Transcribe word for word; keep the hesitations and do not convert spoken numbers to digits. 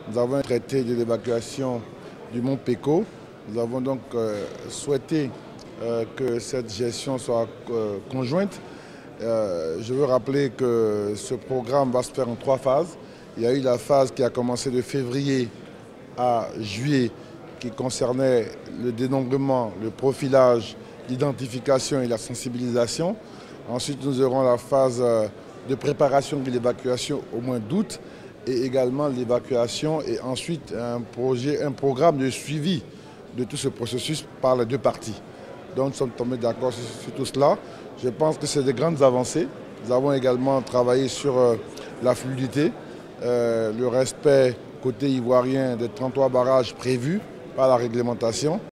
Nous avons un traité de l'évacuation du mont Péco. Nous avons donc euh, souhaité euh, que cette gestion soit euh, conjointe. Euh, je veux rappeler que ce programme va se faire en trois phases. Il y a eu la phase qui a commencé de février à juillet, qui concernait le dénombrement, le profilage, l'identification et la sensibilisation. Ensuite, nous aurons la phase de préparation de l'évacuation au mois d'août et également l'évacuation et ensuite un, projet, un programme de suivi de tout ce processus par les deux parties. Donc nous sommes tombés d'accord sur, sur tout cela. Je pense que c'est de grandes avancées. Nous avons également travaillé sur euh, la fluidité, euh, le respect côté ivoirien des trente-trois barrages prévus par la réglementation.